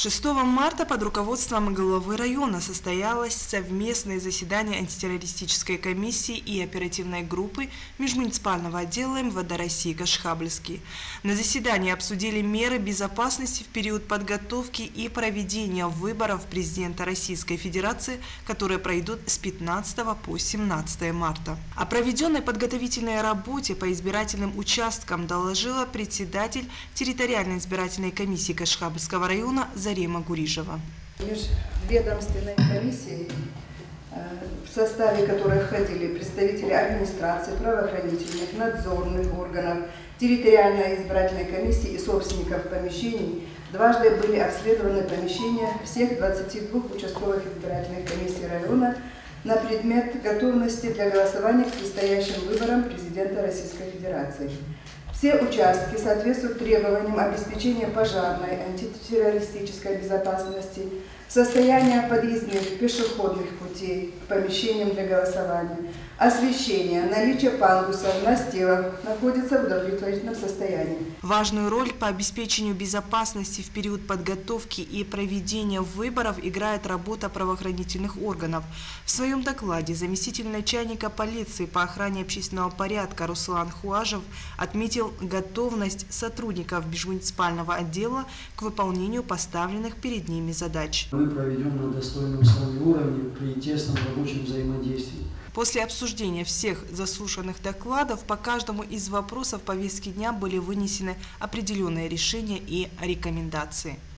6 марта под руководством главы района состоялось совместное заседание антитеррористической комиссии и оперативной группы межмуниципального отдела МВД России Кашхабльский. На заседании обсудили меры безопасности в период подготовки и проведения выборов президента Российской Федерации, которые пройдут с 15 по 17 марта. О проведенной подготовительной работе по избирательным участкам доложила председатель территориальной избирательной комиссии Кашхабльского района Зарема Гурижева. Межведомственной комиссии, в составе которой входили представители администрации, правоохранительных, надзорных органов, территориальной избирательной комиссии и собственников помещений, дважды были обследованы помещения всех 22 участковых избирательных комиссий района на предмет готовности для голосования к предстоящим выборам президента Российской Федерации. Все участки соответствуют требованиям обеспечения пожарной, антитеррористической безопасности, состояния подъездных пешеходных путей к помещениям для голосования, освещение, наличие пандусов, настилов находится в удовлетворительном состоянии. Важную роль по обеспечению безопасности в период подготовки и проведения выборов играет работа правоохранительных органов. В своем докладе заместитель начальника полиции по охране общественного порядка Руслан Хуажев отметил готовность сотрудников межмуниципального отдела к выполнению поставленных перед ними задач. Мы проведем на достойном с вами уровне при тесном рабочем взаимодействии. После обсуждения всех заслушанных докладов по каждому из вопросов повестки дня были вынесены определенные решения и рекомендации.